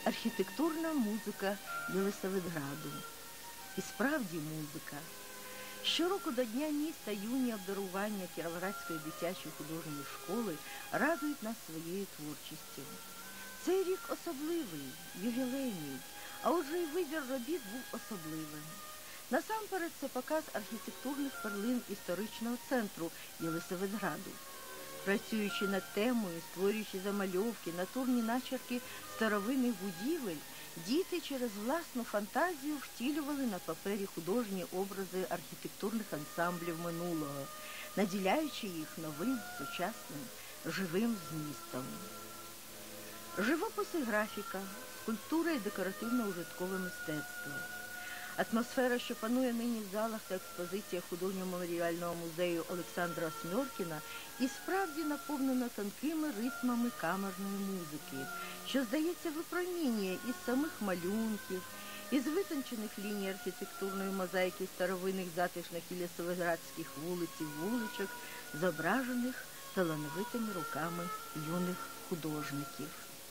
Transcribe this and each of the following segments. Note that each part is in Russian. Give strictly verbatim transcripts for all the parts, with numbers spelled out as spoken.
архітектурна музика Єлисаветграду. І справді музика. Щороку до Дня міста юні обдарування Кіровоградської дитячої художньої школи радують нас своєю творчістю. Цей рік особливий, ювілейний, а отже і вибір робіт був особливим. Насамперед це показ архітектурних перлин історичного центру Єлисаветграду. Працюючи над темою, створюючи замальовки, натурні начерки старовинних будівель, діти через власну фантазію втілювали на папері художні образи архітектурних ансамблів минулого, наділяючи їх новим, сучасним, живим змістом. Живопис і графіка, скульптура і декоративно-ужиткове мистецтво. Атмосфера, що панує нині в залах та експозиціях художньо-меморіального музею Олександра Смьоркіна, і справді наповнена тонкими ритмами камерної музики, що, здається, випромінює із самих малюнків, із витончених ліній архітектурної мозаїки старовинних затишних єлисаветградських вулиць і вуличок, зображених талановитими руками юних художників.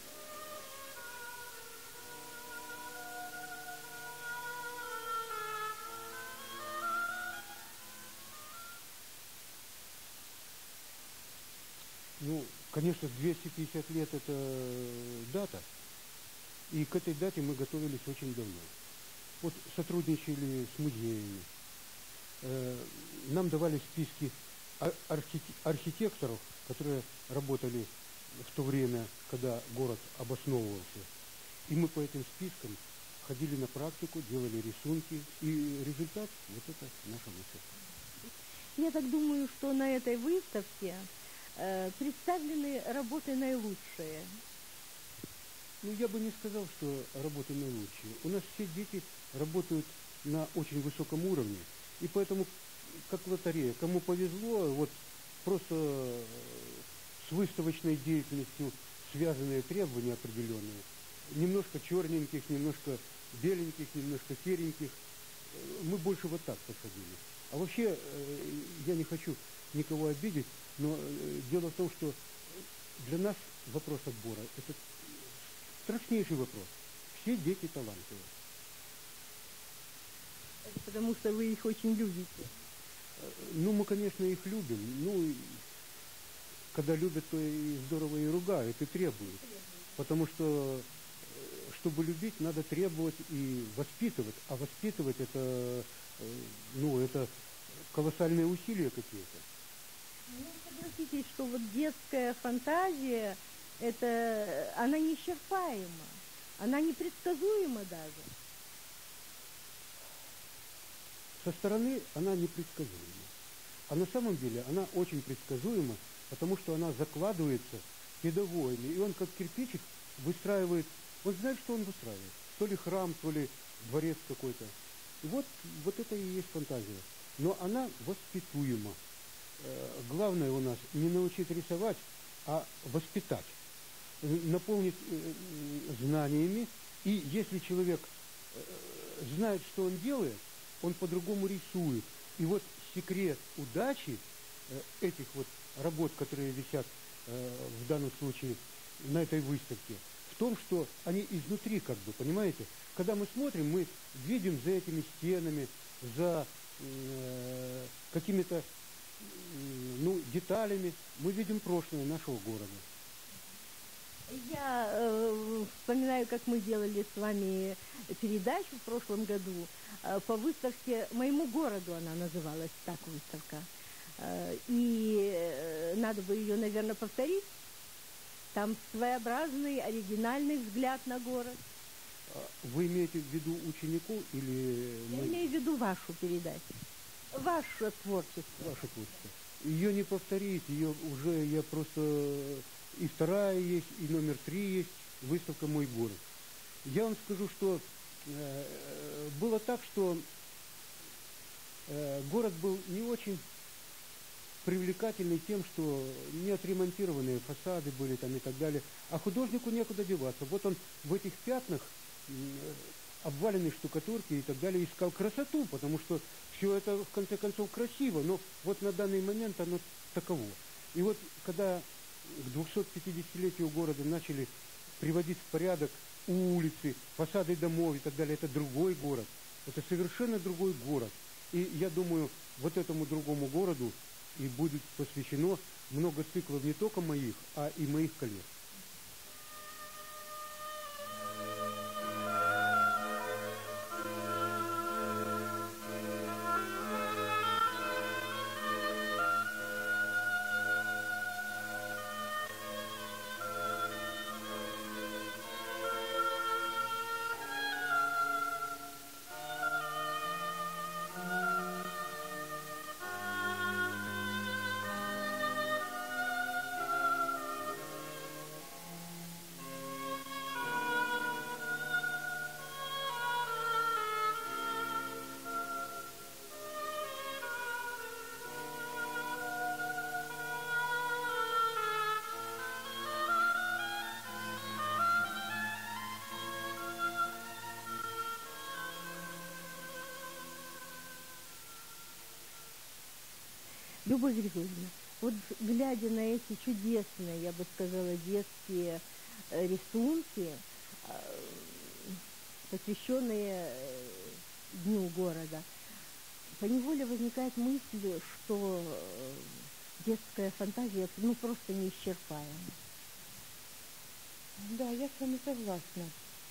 Ну, конечно, двести пятьдесят лет – это дата, и к этой дате мы готовились очень давно. Вот сотрудничали с музеями, э, нам давали списки архитекторов, которые работали в то время, когда город обосновывался. И мы по этим спискам ходили на практику, делали рисунки, и результат – вот это наша выставка. Я так думаю, что на этой выставке представлены работы наилучшие. Ну, я бы не сказал, что работы наилучшие. У нас все дети работают на очень высоком уровне, и поэтому, как лотерея, кому повезло, вот просто с выставочной деятельностью связанные требования определенные, немножко черненьких, немножко беленьких, немножко сереньких, мы больше вот так подходили. А вообще, я не хочу никого обидеть, но дело в том, что для нас вопрос отбора – это страшнейший вопрос. Все дети талантливые. Это потому что вы их очень любите. Ну, мы, конечно, их любим. Ну, когда любят, то и здорово и ругают, и требуют. Потому что, чтобы любить, надо требовать и воспитывать. А воспитывать – это, ну, это колоссальные усилия какие-то. Ну, согласитесь, что вот детская фантазия, это, она неисчерпаема, она непредсказуема даже. Со стороны она непредсказуема. А на самом деле она очень предсказуема, потому что она закладывается педагогами. И он как кирпичик выстраивает, он знает, что он выстраивает. То ли храм, то ли дворец какой-то. И вот, вот это и есть фантазия. Но она воспитуема. Главное у нас не научить рисовать, а воспитать, наполнить знаниями. И если человек знает, что он делает, он по-другому рисует. И вот секрет удачи этих вот работ, которые висят в данном случае на этой выставке, в том, что они изнутри, как бы, понимаете? Когда мы смотрим, мы видим за этими стенами, за э, какими-то ну, деталями, мы видим прошлое нашего города. Я э, вспоминаю, как мы делали с вами передачу в прошлом году э, по выставке «Моему городу», она называлась, так выставка. Э, и э, надо бы ее, наверное, повторить. Там своеобразный, оригинальный взгляд на город. Вы имеете в виду учеников или... Я имею в виду вашу передачу. Ваше творчество. Ваше творчество. Ее не повторить, ее уже я просто... И вторая есть, и номер три есть, выставка «Мой город». Я вам скажу, что э, было так, что э, город был не очень привлекательный тем, что не отремонтированные фасады были там и так далее, а художнику некуда деваться. Вот он в этих пятнах э, обваленной штукатурки и так далее искал красоту, потому что все это в конце концов красиво, но вот на данный момент оно таково. И вот когда к двухсотпятидесятилетию города начали приводить в порядок улицы, фасады домов и так далее, это другой город. Это совершенно другой город. И я думаю, вот этому другому городу и будет посвящено много циклов не только моих, а и моих коллег. Любовь Григорьевна, вот глядя на эти чудесные, я бы сказала, детские э, рисунки, э, посвященные э, Дню города, поневоле возникает мысль, что э, детская фантазия ну просто неисчерпаема. Да, я с вами согласна.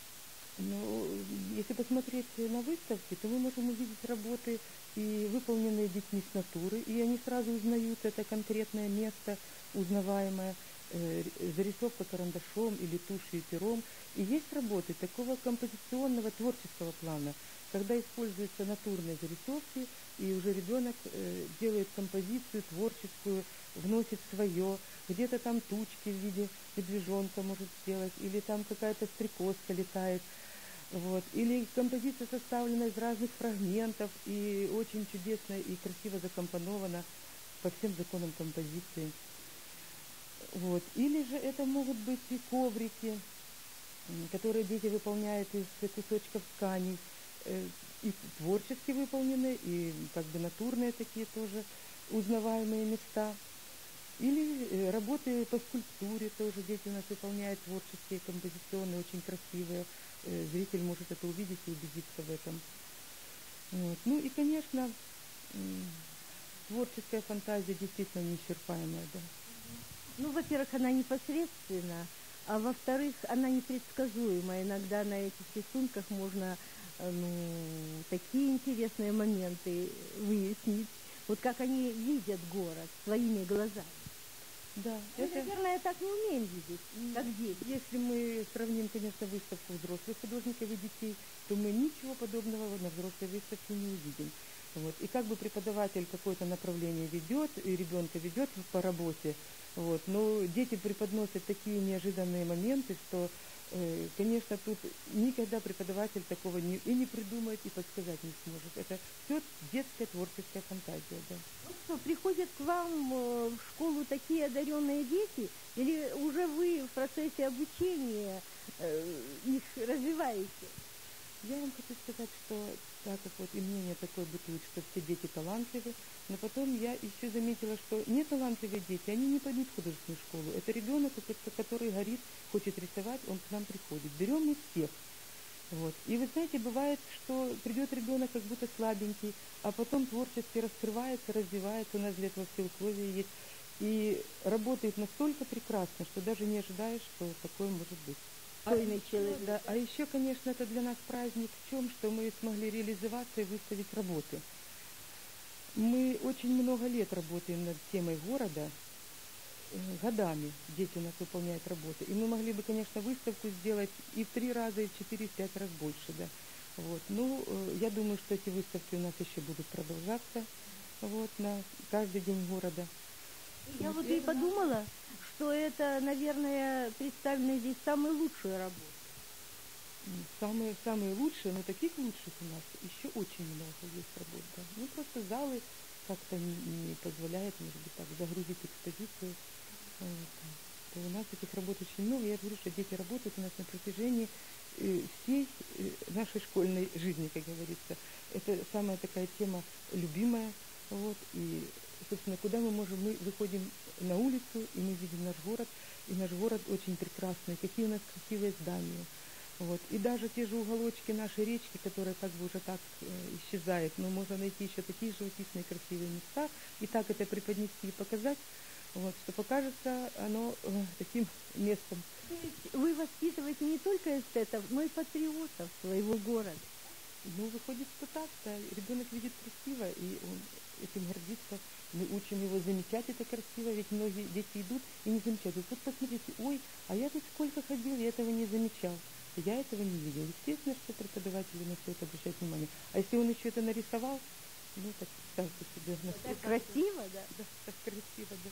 Но если посмотреть на выставки, то мы можем увидеть работы, и выполненные детьми с натуры, и они сразу узнают это конкретное место, узнаваемое, э, зарисовка карандашом или тушью и пером. И есть работы такого композиционного творческого плана, когда используются натурные зарисовки, и уже ребенок э, делает композицию творческую, вносит свое, где-то там тучки в виде медвежонка может сделать, или там какая-то стрекозка летает. Вот. Или композиция составлена из разных фрагментов и очень чудесно и красиво закомпонована по всем законам композиции. Вот. Или же это могут быть и коврики, которые дети выполняют из кусочков тканей, и творчески выполнены, и как бы натурные такие тоже узнаваемые места. Или работы по скульптуре тоже дети у нас выполняют творческие, композиционные, очень красивые. Зритель может это увидеть и убедиться в этом. Вот. Ну и, конечно, творческая фантазия действительно неисчерпаемая, да. Ну, во-первых, она непосредственна, а во-вторых, она непредсказуема. Иногда на этих рисунках можно ну, такие интересные моменты выяснить, вот как они видят город своими глазами. Да, мы, это... наверное, так не умеем видеть, как дети. Если мы сравним, конечно, выставку взрослых художников и детей, то мы ничего подобного на взрослой выставке не увидим. Вот. И как бы преподаватель какое-то направление ведет, и ребенка ведет по работе, вот, но дети преподносят такие неожиданные моменты, что, э, конечно, тут никогда преподаватель такого не, и не придумает, и подсказать не сможет. Это все детская творческая фантазия, да. Ну что, приходят к вам в школу такие одаренные дети, или уже вы в процессе обучения э, их развиваете? Я вам хочу сказать, что так как вот и мнение такое бытует, что все дети талантливы, но потом я еще заметила, что неталантливые дети, они не пойдут в художественную школу. Это ребенок, который горит, хочет рисовать, он к нам приходит. Берем мы всех. Вот. И вы знаете, бывает, что придет ребенок как будто слабенький, а потом творчески раскрывается, развивается, у нас для этого все условия есть, и работает настолько прекрасно, что даже не ожидаешь, что такое может быть. А, человек. Да, а еще, конечно, это для нас праздник в чем, что мы смогли реализоваться и выставить работы. Мы очень много лет работаем над темой города, годами дети у нас выполняют работы. И мы могли бы, конечно, выставку сделать и в три раза, и в четыре, и в пять раз больше, да. Вот. Ну, я думаю, что эти выставки у нас еще будут продолжаться, вот, на каждый день города. Я вот и подумала, что это, наверное, представлены здесь самые лучшие работы. Самые, самые лучшие, но таких лучших у нас еще очень много есть работ, да. Ну, просто залы как-то не, не позволяют, может быть, так загрузить экспозицию. Вот. То у нас этих работ очень много. Я говорю, что дети работают у нас на протяжении э, всей э, нашей школьной жизни, как говорится. Это самая такая тема любимая. Вот. И, собственно, куда мы можем? Мы выходим на улицу, и мы видим наш город. И наш город очень прекрасный. Какие у нас красивые здания. Вот. И даже те же уголочки нашей речки, которая как бы уже так э, исчезает, но можно найти еще такие живописные красивые места, и так это преподнести и показать, вот, что покажется оно э, таким местом. То есть вы воспитываете не только эстетов, но и патриотов своего города. Ну, выходит, что так, да. Ребенок видит красиво, и он этим гордится. Мы учим его замечать это красиво, ведь многие дети идут и не замечают. Вот посмотрите, ой, а я тут сколько ходил, я этого не замечал. Я этого не видел. Естественно, что преподаватели на все это обращают внимание. А если он еще это нарисовал, ну, так ставьте себе на Так красиво, да? Да, так красиво, да.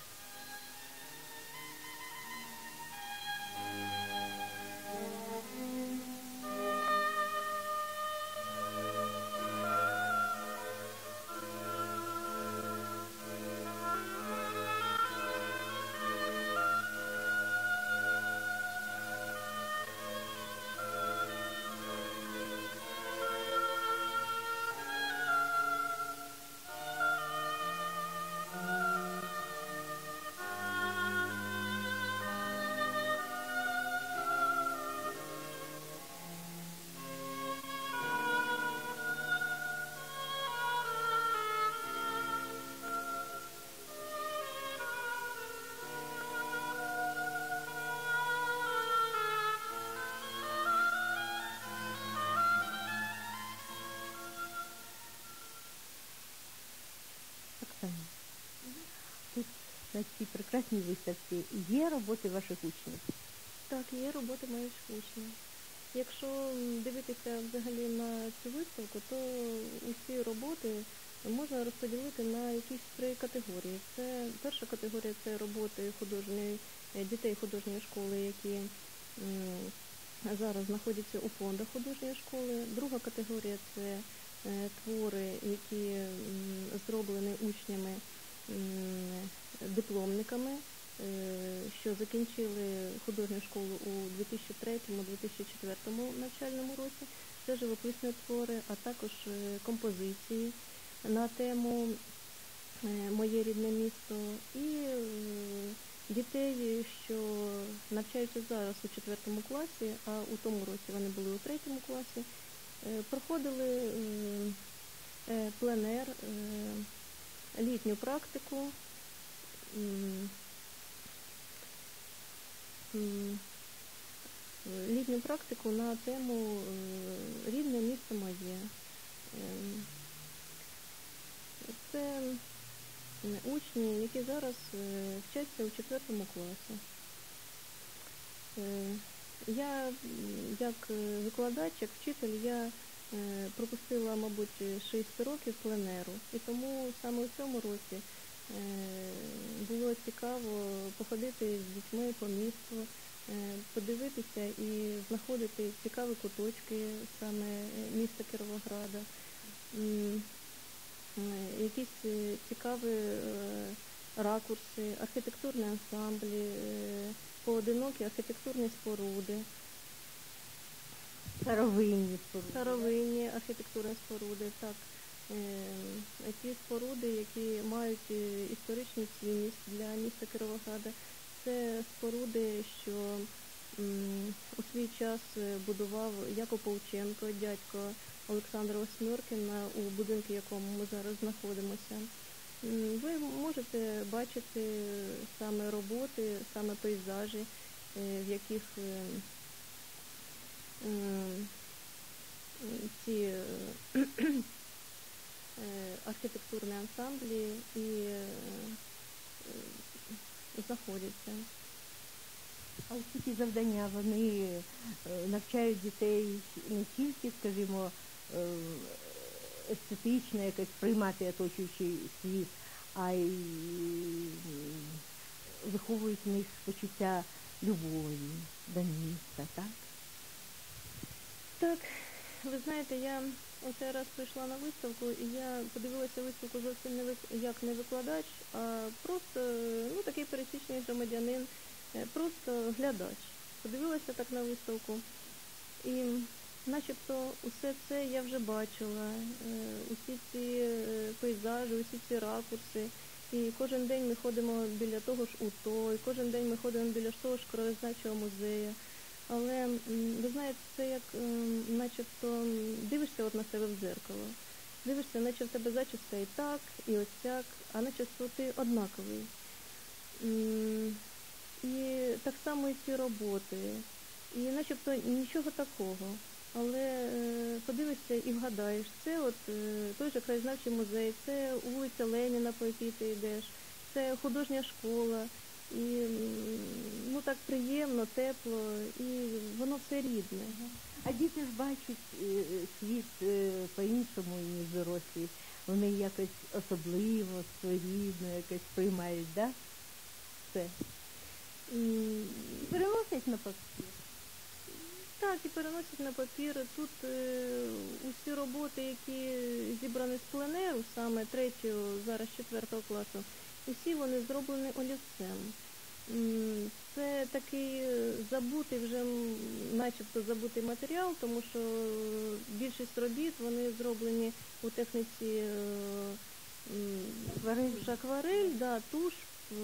Оксана, тут на цій прекрасній виставці є роботи ваших учнів. Так, є роботи моїх учнів. Якщо м, дивитися взагалі на цю виставку, то усі роботи можна розподілити на якісь три категорії. Це перша категорія це роботи художньої е, дітей художньої школи, які м, зараз знаходяться у фондах художньої школи. Друга категорія це е, твори, які м, зроблені учнями м, дипломниками, е, що закінчили художню школу у дві тисячі третьому - дві тисячі четвертому навчальному році. Це живописні твори, а також е, композиції на тему е, «Моє рідне місто». І е, дітей, що навчаються зараз у четвертому класі, а у тому році вони були у третьому класі, е, проходили е, е, пленер, е, літню практику, м, м, літню практику на тему е, «Рідне місто моє». Ем, Це м, учні, які зараз е, вчаться у четвертому класі. Е, Я, м, як е, викладач, як вчитель, я е, пропустила, мабуть, шість років пленеру. І тому саме у цьому році е, було цікаво походити з дітьми по місту, е, подивитися і знаходити цікаві куточки саме е, міста Кіровограда. М, е, Якісь е, цікаві е, ракурси, архітектурні ансамблі, е, поодинокі архітектурні споруди, Старовинні споруди. старовинні архітектурні споруди, так. Е, Ті споруди, які мають е, історичну цінність для міста Кіровограда. Це споруди, що м, у свій час е, будував Яков Павченко, дядько Олександра Осьмьоркіна, у будинку, в якому ми зараз знаходимося. М, Ви можете бачити саме роботи, саме пейзажі, е, в яких е, м, ці е, е, архітектурні ансамблі і е, е, знаходяться. А усі ці завдання, вони е, навчають дітей не тільки, скажімо, е, естетично якось приймати оточуючий світ, а й м, виховують в них почуття любові до міста, так? Так, ви знаєте, я оцей раз прийшла на виставку, і я подивилася виставку зовсім не вик- як не викладач, а просто е, ну, такий пересічний громадянин, е, просто глядач. Подивилася так на виставку, і начебто усе це я вже бачила, е, усі ці е, пейзажі, усі ці ракурси. І кожен день ми ходимо біля того ж УТО, і кожен день ми ходимо біля того ж краєзнавчого музею. але м, ви знаєте, це як ем, начебто м, дивишся от на себе в дзеркало. Дивишся, наче в тебе зачіска і так, і ось так, а начебто ти однаковий. М, І так само і ці роботи. І начебто нічого такого. Але е, подивишся і вгадаєш, це от е, той же краєзнавчий музей, це вулиця Леніна, по якій ти йдеш, це художня школа. І м, ну так приємно, тепло, і воно все рідне. А діти ж бачать е, світ е, по-іншому, ніж дорослі. Вони якось особливо, своєрідно якось приймають, да? Це. М, І переносять на папір. Так, і переносять на папір. Тут е, усі роботи, які зібрані з пленеру, саме третього, зараз четвертого класу, усі вони зроблені олівцем. М, Це такий е, забутий вже, м, начебто забутий матеріал, тому що е, більшість робіт, вони зроблені у техніці е, м, Акварель. акварель, да, туш, е,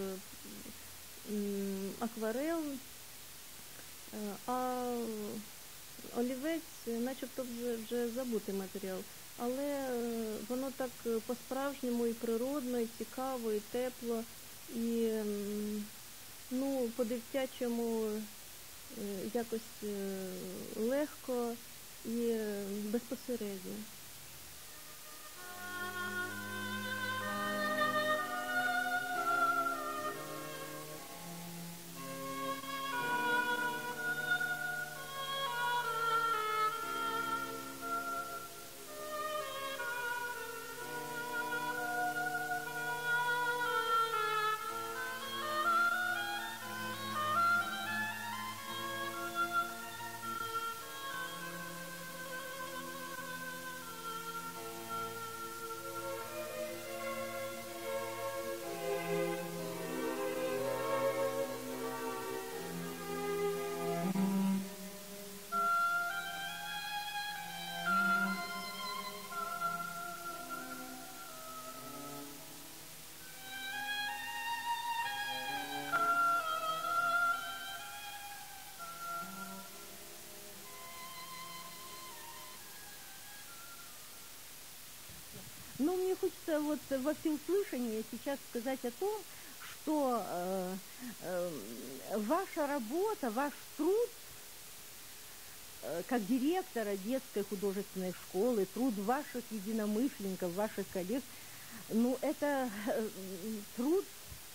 м, акварел. Е, А олівець, начебто вже, вже забутий матеріал, але е, воно так е, по-справжньому і природно, і цікаво, і тепло, і м, ну, по-дитячому е, якось е, легко і е, безпосередньо. Но мне хочется вот во всеуслышание сейчас сказать о том, что э, э, ваша работа, ваш труд э, как директора детской художественной школы, труд ваших единомышленников, ваших коллег, ну это э, труд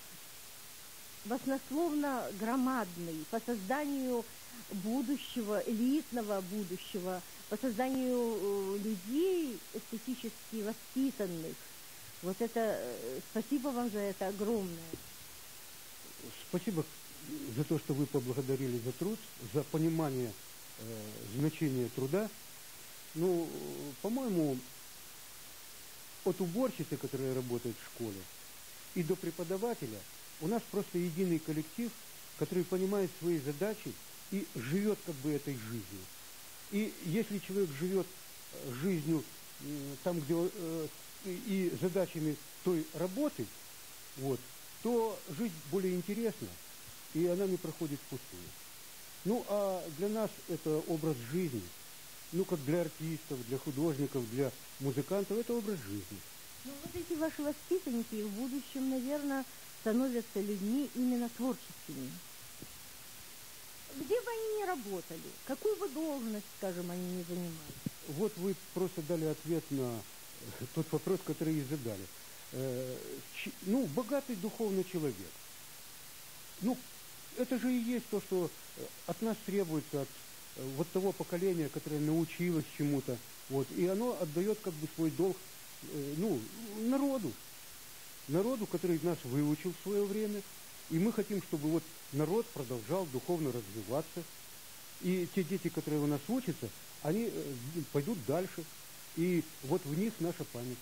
баснословно громадный по созданию будущего, элитного будущего, по созданию э, людей эстетически воспитанных. Вот это, э, спасибо вам за это огромное. Спасибо за то, что вы поблагодарили за труд, за понимание э, значения труда. Ну, по-моему, от уборщицы, которая работает в школе, и до преподавателя у нас просто единый коллектив, который понимает свои задачи и живет как бы этой жизнью. И если человек живет жизнью там, где э, и задачами той работы, вот, то жизнь более интересна, и она не проходит впустую. Ну, а для нас это образ жизни. Ну, как для артистов, для художников, для музыкантов, это образ жизни. Ну, вот эти ваши воспитанники в будущем, наверное, становятся людьми именно творческими. Где бы они ни работали, какую бы должность, скажем, они не занимали? Вот вы просто дали ответ на тот вопрос, который и задали. Э, ч- ну, богатый духовный человек. Ну, это же и есть то, что от нас требуется, от э, вот того поколения, которое научилось чему-то. Вот, и оно отдает как бы свой долг э, ну, народу. Народу, который нас выучил в свое время. И мы хотим, чтобы вот народ продолжал духовно развиваться. И те дети, которые у нас учатся, они э, пойдут дальше. И вот в них наша память.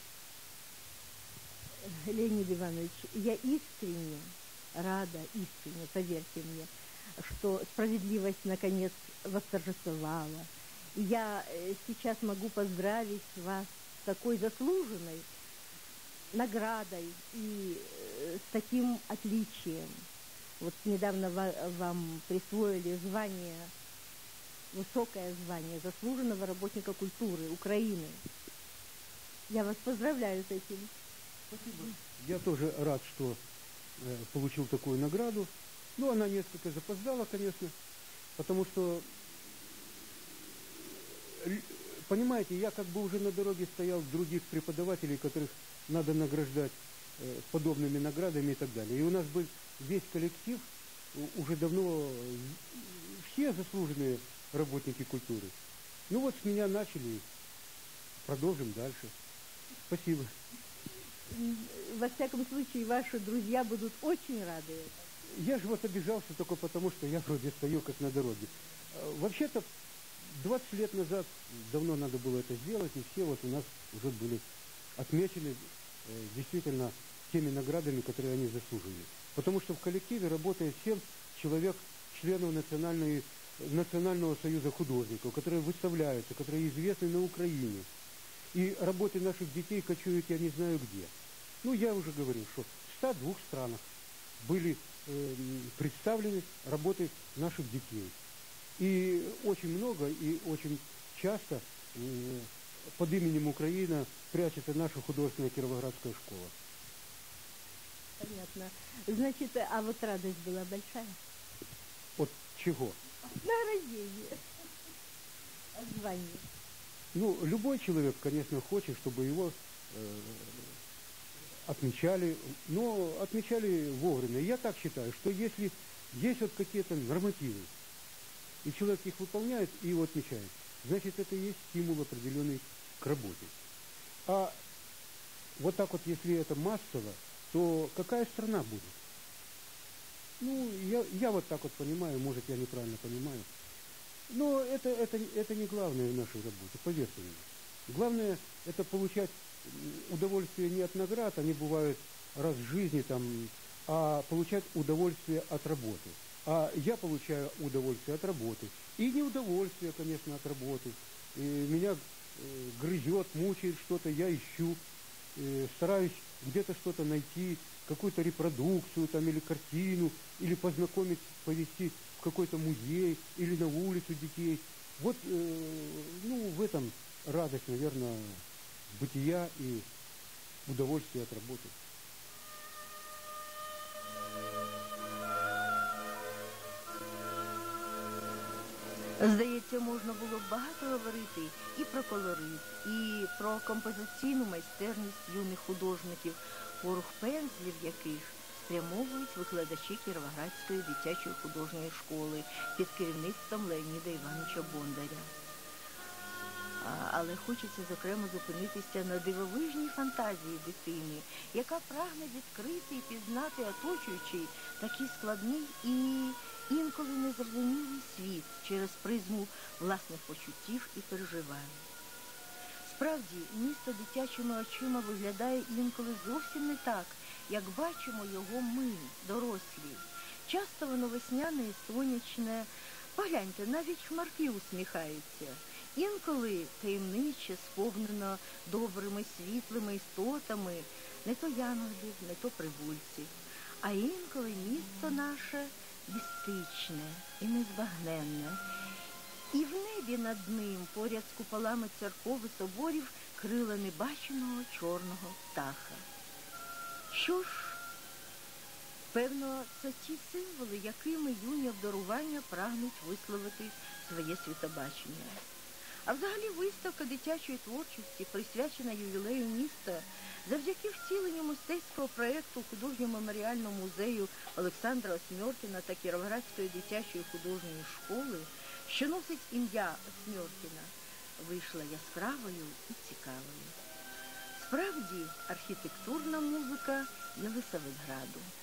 Леонид Иванович, я искренне рада, искренне, поверьте мне, что справедливость наконец восторжествовала. И я э, сейчас могу поздравить вас с такой заслуженной наградой и э, с таким отличием. Вот недавно ва- вам присвоили звание высокое звание заслуженного работника культуры Украины. Я вас поздравляю с этим. Спасибо. Я тоже рад, что э, получил такую награду. Ну, она несколько запоздала, конечно, потому что, понимаете, я как бы уже на дороге стоял других преподавателей, которых надо награждать э, подобными наградами и так далее. И у нас был весь коллектив, уже давно все заслуженные работники культуры. Ну вот с меня начали, продолжим дальше. Спасибо. Во всяком случае, ваши друзья будут очень рады. Я же вот обижался только потому, что я вроде стою как на дороге. Вообще-то двадцать лет назад давно надо было это сделать, и все вот у нас уже были отмечены э, действительно теми наградами, которые они заслужили. Потому что в коллективе работает семь человек, членов национальной, Национального союза художников, которые выставляются, которые известны на Украине. И работы наших детей кочуют я не знаю где. Ну, я уже говорил, что в ста двух странах были э, представлены работы наших детей. И очень много и очень часто э, под именем Украина прячется наша художественная Кировоградская школа. Понятно. Значит, а вот радость была большая? От чего? Награждение. От звания. Ну, любой человек, конечно, хочет, чтобы его э, отмечали, но отмечали вовремя. Я так считаю, что если есть вот какие-то нормативы, и человек их выполняет и его отмечает, значит, это и есть стимул определенный к работе. А вот так вот, если это массово, то какая страна будет? Ну, я, я вот так вот понимаю, может, я неправильно понимаю. Но это, это, это не главное в нашей работе, поверьте мне. Главное, это получать удовольствие не от наград, они бывают раз в жизни, там, а получать удовольствие от работы. А я получаю удовольствие от работы. И не удовольствие, конечно, от работы. И меня э, грызет, мучает что-то, я ищу, э, стараюсь где-то что-то найти, какую-то репродукцию там, или картину, или познакомить, повести в какой-то музей, или на улицу детей. Вот, э, ну, в этом радость, наверное, бытия и удовольствие от работы. Здається, можна було б багато говорити і про колорит, і про композиційну майстерність юних художників, порух пензлів яких спрямовують викладачі Кіровоградської дитячої художньої школи під керівництвом Леоніда Івановича Бондаря. А, але хочеться, зокрема, зупинитися на дивовижній фантазії дитини, яка прагне відкрити і пізнати оточуючий такий складний і інколи незрозумілий світ через призму власних почуттів і переживань. Справді, місто дитячими очима виглядає інколи зовсім не так, як бачимо його ми, дорослі. Часто воно весняне і сонячне. Погляньте, навіть хмарки усміхаються. Інколи таємниче, сповнено добрими, світлими істотами, не то янголів, не то прибульців. А інколи місто наше містичне і незбагненне. І в небі над ним, поряд з куполами церков і соборів, крила небаченого чорного птаха. Що ж, певно, це ті символи, якими юні обдарування прагнуть висловити своє світобачення. А взагалі виставка дитячої творчості, присвячена ювілею міста, завдяки втіленню мистецького проєкту художньо-меморіального музею Олександра Осьмьоркіна та Кіровоградської дитячої художньої школи, що носить ім'я Осьмьоркіна, вийшла яскравою і цікавою. Справді, архітектурна музика Єлисаветграду.